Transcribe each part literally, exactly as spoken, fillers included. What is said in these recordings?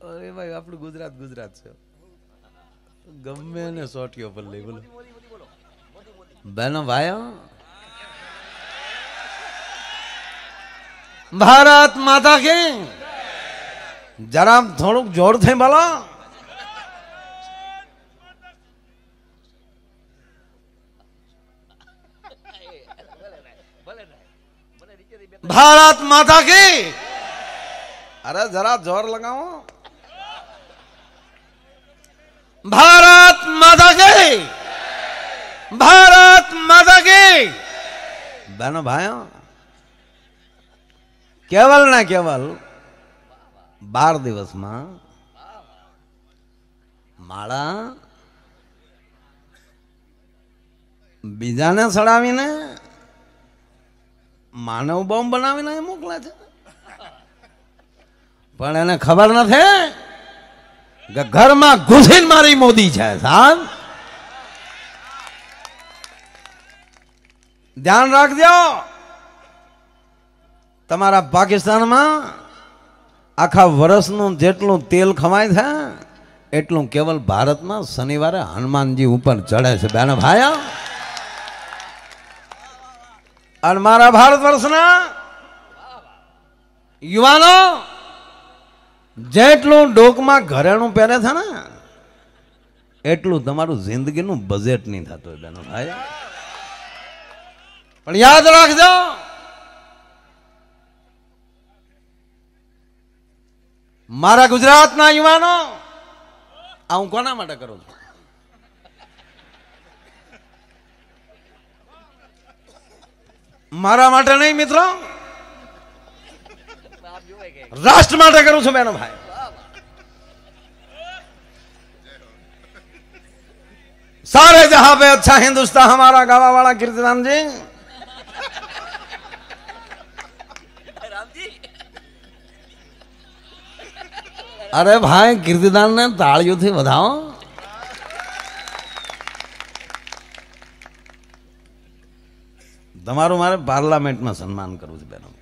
अरे भाई આપણું ગુજરાત ગુજરાત છે ગમે ને સોટિયો પર લઈ બોલો બહેનો ભાઈઓ ભારત માતા की जरा थोड़ुक जोर थे बोलो भारत माता की अरे जरा जोर लगाओ भारत माता की भारत माता की बहनों भाइयों केवल ना केवल बार दिवस में माड़ा बीजा ने सड़ावीने मानव बॉम्ब बनावीने मोकला छे पण एने खबर नथी के घर में घुसीने मारी मोदी छे साहब ध्यान राखजो तमारा पाकिस्तान में आखा वर्षनु जेटलू तेल खवाय छे एटलू केवल भारत में शनिवार हनुमान जी ऊपर चढ़े छे बहन भाई और मारा भारतवर्षना युवानो जेटलू डोक में घरेणु पहरे था ना एटलू तमारू जिंदगी नु बजेट नहीं था तो बहनों भाई पण याद राखजो मारा गुजरात ना युवानो आ हूँ कोना माटे करूं छुं मारा माटे नहीं मित्रों राष्ट्र माटे करूं छुं बहनों भाई सारे जहां पे अच्छा हिंदुस्तान हमारा गावा वाला कीर्तिदान जी अरे भाई कीर्तिदान ने तालियों थी बधाओ तमारू मारे पार्लामेंट में सम्मान करूं छे बहनों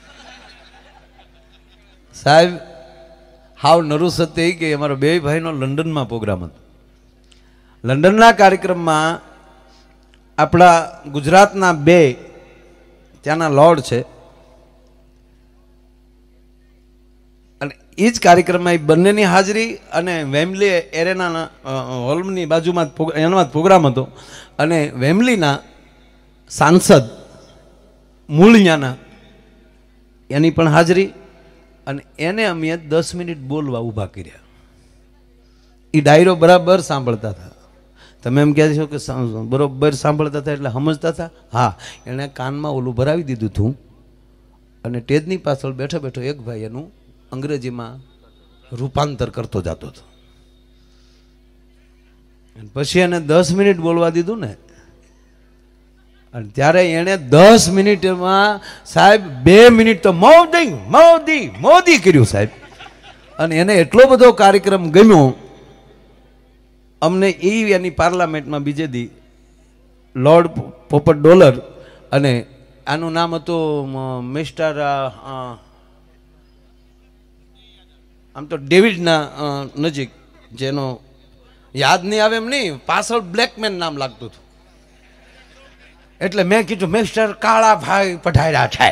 साहेब हाव नरू सत्य के अमारो बे भाई नो लंडन में प्रोग्राम हतो लंडन ना कार्यक्रम में अपना गुजरात ना बे त्याना लॉर्ड छे इज कार्यक्रम में बन्नेनी हाजरी अने वेम्बली एरेना होलनी बाजू में एनो प्रोग्राम हतो अने वेम्बली ना सांसद मूलियाना एनी पण हाजरी अने एने अमे दस मिनिट बोलवा उभा कर्या ई डायरो बराबर सांभळता था तमे एम कहो कि बराबर सांभळता था एटले समजता था हाँ एने कान में ओलू भरावी दीधुं थुं अने टेजनी पाछळ बैठो बैठो एक भाई एनु अंग्रेजी में रूपांतर करतो जातो तो पछी एने दस मिनिट बोलवा दीधुं ने त्यारे एने दस मिनिट में साहेब बे मिनिट तो मोदी मोदी मोदी कर्युं साहेब अने एने एटलो बधो कार्यक्रम गम्यो अमने ई एनी पार्लामेंट में बीजे दी लॉर्ड पोपट डॉलर अने आनुं नाम हतुं मिस्टर आम तो डेविड ना नजीक जेनो याद नहीं आवे एम नहीं पाछळ ब्लेकमेन नाम लागतुं हतुं एटले मैं कीधुं मिस्टर काळा भाई पधार्या छे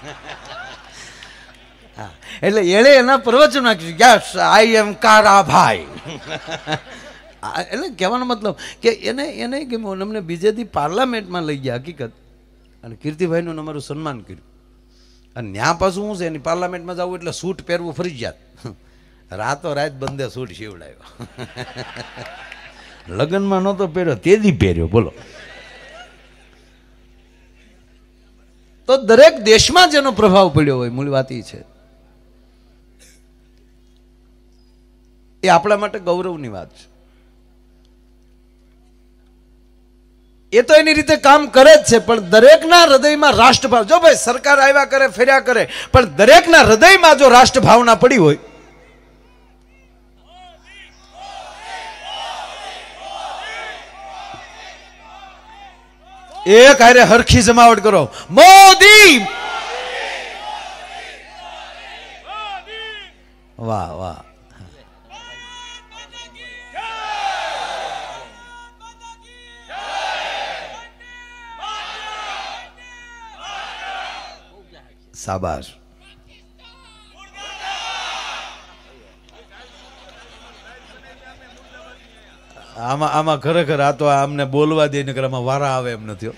हाँ एटले एणे एना प्रवचन नाख्युं यस आई एम काळा भाई एटले कहेवानो मतलब के एने एने के अमने बीजे दी पार्लामेंट में लई गया हकीकत अने कीर्तिभाईनुं अमारुं सन्मान कर्युं अने न्या पाछुं शुं छे एनी पार्लामेंट में जावुं एटले सूट पहेरवुं फरजियात रातो रात बंदे सूट सीवडायो लगन में नतो पहेर्यो तेदी पहेर्यो बोलो तो दरेक देश में जेनो प्रभाव पड्यो होय मूल वात ई छे ए आपणा माटे गौरवनी वात छे ए तो एनी रीते काम करे ज छे पण दरेकना हृदयमां राष्ट्रभाव जो भाई सरकार आव्या करे फेर्या करे पण दरेकना हृदयमां जो राष्ट्रभावना पड़ी होय एक हारे हरखी जमावट करो मोदी वाह वाह શાબાશ. આમાં આમાં ખરેખર આ તો આમને બોલવા દે નકર આમાં વારા આવે એમ નથી.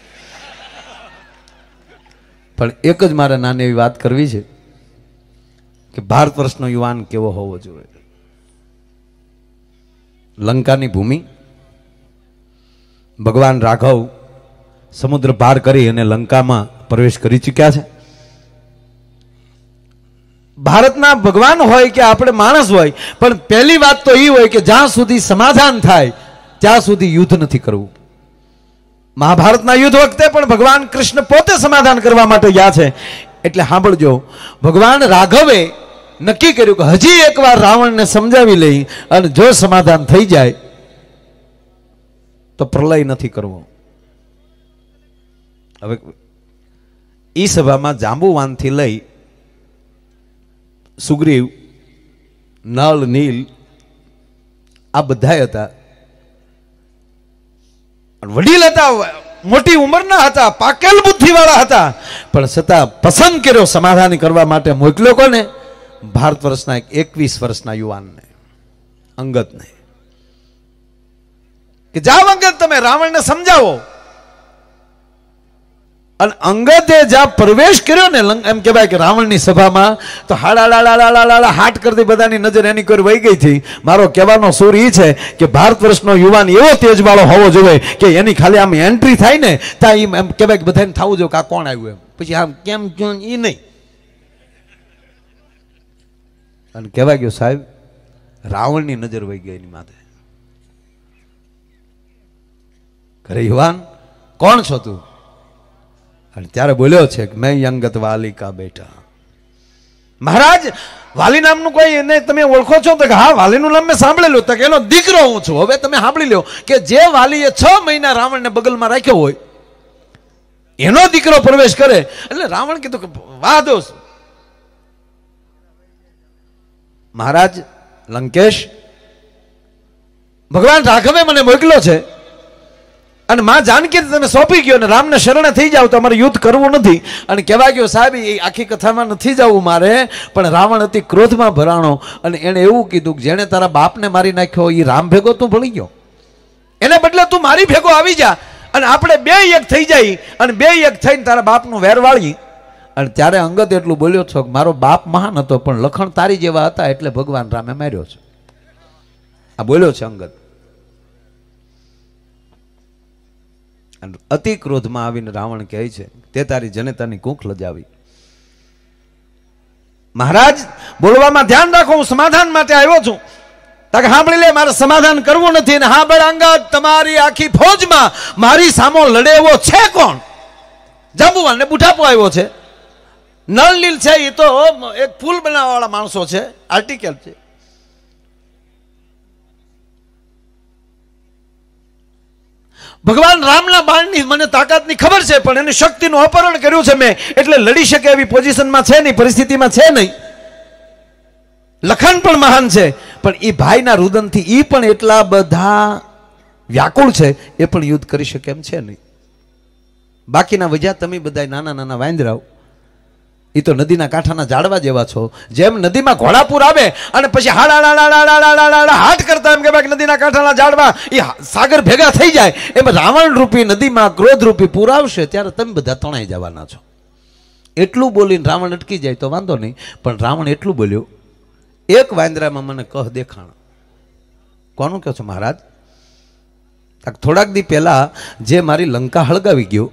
પણ એક જ મારે નાની એવી વાત કરવી છે કે ભારત વર્ષનો યુવાન કેવો હોવો જોઈએ. લંકાની ભૂમિ, ભગવાન રાઘવ સમુદ્ર પાર કરી અને લંકામાં પ્રવેશ કરી ચૂક્યા છે. ભારતના ભગવાન હોય કે આપણે માણસ હોય, પણ પહેલી વાત તો એ હોય કે જ્યાં સુધી સમાધાન થાય ત્યાં સુધી યુદ્ધ નથી કરવું. મહાભારતના યુદ્ધ વખતે પણ ભગવાન કૃષ્ણ પોતે સમાધાન કરવા માટે ગયા છે. એટલે સાંભળજો, ભગવાન રાઘવે નક્કી કર્યું કે હજી એકવાર રાવણને સમજાવી લઈ અને જો સમાધાન થઈ જાય તો પ્રલય નથી કરવો. હવે ઈ સભામાં જાંબુવાનથી લઈ સુગ્રીવ, નળ, નીલ આ બધા હતા. વડીલ હતા, મોટી ઉંમરના હતા, પાકેલ બુદ્ધિવાળા હતા, પણ છતાં પસંદ કર્યો સમાધાન કરવા માટે મોકલ્યો કોને? ભારત વર્ષના એક એકવીસ વર્ષના યુવાનને, અંગદને, કે જાઓ અંગદ તમે રાવણને સમજાવો. અને અંગદે જ્યાં પ્રવેશ કર્યો ને એમ કહેવાય કે રાવણની સભામાં, તો હાડા હાટ કરતી બધાની નજર એની કોઈ વહી ગઈ હતી. મારો કહેવાનો સૂર એ છે કે ભારત વર્ષનો યુવાન એવો તેજવાળો હોવો જોઈએ કે એની ખાલી આમ એન્ટ્રી થાય ને ત્યાં એમ કહેવાય કે બધાને થવું જોઈએ કે આ કોણ આવ્યું એમ. પછી આમ કેમ ક્યું એ નહીં. અને કહેવાય ગયો સાહેબ રાવણની નજર વહી ગઈ એની માથે. ઘરે યુવાન કોણ છો તું? અને ત્યારે બોલ્યો છે કે મેં અંગત વાલી કા બેટા. મહારાજ વાલી નામનું કોઈ એને તમે ઓળખો છો? તો કે હા, વાલીનું નામ મેં સાંભળેલું. તો કે એનો દીકરો હું છું. હવે તમે સાંભળી લો કે જે વાલીએ છ મહિના રાવણને બગલમાં રાખ્યો હોય એનો દીકરો પ્રવેશ કરે એટલે રાવણ કીધું કે વાહ દોસ્ત. મહારાજ લંકેશ, ભગવાન રાઘવે મને મોકલ્યો છે અને માં જાનકી તમે સોંપી ગયો અને રામને શરણે થઈ જાવ તો અમારે યુદ્ધ કરવું નથી. અને કહેવા ગયો સાહેબ એ આખી કથામાં નથી જવું મારે, પણ રાવણ અતિ ક્રોધમાં ભરાણો અને એણે એવું કીધું કે જેણે તારા બાપને મારી નાખ્યો એ રામ ભેગો તું ભળી ગયો, એને બદલે તું મારી ભેગો આવી જા અને આપણે બે એક થઈ જાય અને બે એક થઈને તારા બાપનું વેર વાળી. અને ત્યારે અંગદ એટલું બોલ્યો છો કે મારો બાપ મહાન હતો પણ લખણ તારી જેવા હતા એટલે ભગવાન રામે માર્યો છે. આ બોલ્યો છે અંગદ. અતિ ક્રોધમાં આવીને રાવણ કહે છે તે તારી જનેતાની કૂખ લજાવી. મહારાજ બોલવામાં ધ્યાન રાખો, હું સમાધાન માટે આવ્યો છું. તાકે સાંભળી લે, મારે સમાધાન કરવું નથી. હા ભાઈ અંગદ, તમારી આખી ફોજમાં મારી સામો લડે એવો છે કોણ? જાંબુવાન ને બુઢાપો આવ્યો છે. નળ નીલ છે એ તો એક પુલ બનાવવા વાળા માણસો છે, આર્ટિકલ છે. ભગવાન રામના બાણની મને તાકાતની ખબર છે, પણ એની શક્તિનું અપહરણ કર્યું છે મેં, એટલે લડી શકે એવી પોઝિશનમાં છે નહીં, પરિસ્થિતિમાં છે નહીં. લખન પણ મહાન છે, પણ એ ભાઈના રુદનથી એ પણ એટલા બધા વ્યાકુળ છે, એ પણ યુદ્ધ કરી શકે એમ છે નહીં. બાકીના વજા તમે બધા નાના નાના વાંદરાઓ, એ તો નદીના કાંઠાના ઝાડવા જેવા છો. જેમ નદીમાં ઘોડાપુર આવે અને પછી હાડા હાટ કરતા એમ કે નદીના કાંઠાના ઝાડવા એ સાગર ભેગા થઈ જાય, એમ રાવણ રૂપી નદીમાં ક્રોધ રૂપી પૂર આવશે ત્યારે તમે બધા તણાઈ જવાના છો. એટલું બોલીને રાવણ અટકી જાય તો વાંધો નહીં, પણ રાવણ એટલું બોલ્યો, એક વાંદરામાં મને કહ દેખાણ. કોનું કહો છો મહારાજ? થોડાક દી પહેલા જે મારી લંકા હળગાવી ગયો,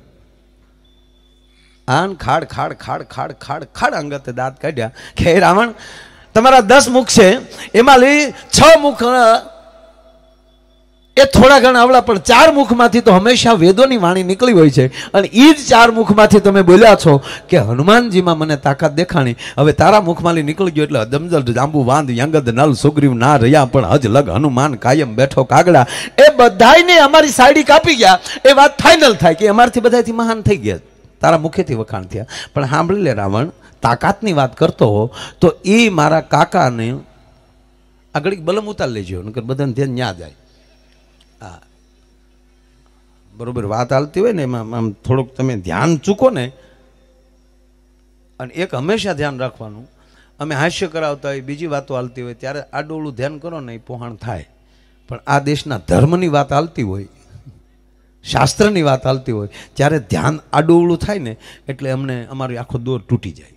આન ખાડ ખાડ ખાડ ખાડ ખાડ ખાડ અંગતે દાંત કાઢ્યા કે રાવણ તમારા દસ મુખ છે, એમાં લઈ છ મુખ એ થોડા ઘણા આવડા, પણ ચાર મુખમાંથી તો હંમેશા વેદોની વાણી નીકળી હોય છે. અને એ જ ચાર મુખમાંથી તમે બોલ્યા છો કે હનુમાનજીમાં મને તાકાત દેખાણી. હવે તારા મુખમાં નીકળી ગયો એટલે દમજલ જાંબુ વાંધ યંગદ નલ સુગ્રીવ ના રહ્યા પણ હજ લગ હનુમાન કાયમ બેઠો કાગડા. એ બધાને અમારી સાયડી કાપી ગયા, એ વાત ફાઇનલ થાય કે અમારથી બધાથી મહાન થઈ ગયા, તારા મુખેથી વખાણ થયા. પણ સાંભળી લે રાવણ, તાકાતની વાત કરતો હો તો એ મારા કાકાને આગળ બલમ ઉતાર લેજો, નકર બધાને ધ્યાન ન્યા જાય. હા બરોબર વાત હાલતી હોય ને એમાં આમ થોડુંક તમે ધ્યાન ચૂકો ને અને એક હંમેશા ધ્યાન રાખવાનું, અમે હાસ્ય કરાવતા હોય, બીજી વાતો હાલતી હોય, ત્યારે આડોળું ધ્યાન કરો ને એ પોહાણ થાય. પણ આ દેશના ધર્મની વાત હાલતી હોય, શાસ્ત્રની વાત હાલતી હોય, જ્યારે ધ્યાન આડોળું થાય ને એટલે અમને અમારી આખો દોર તૂટી જાય.